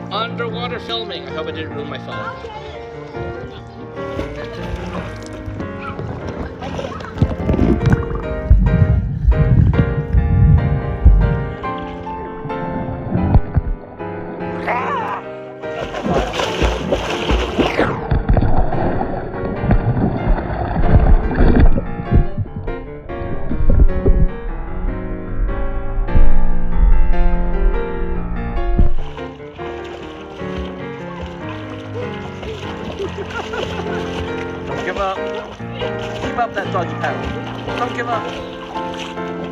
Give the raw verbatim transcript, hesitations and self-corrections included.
underwater filming. I hope I didn't ruin my phone. Don't give up. Keep up that doggy paddle. Don't give up.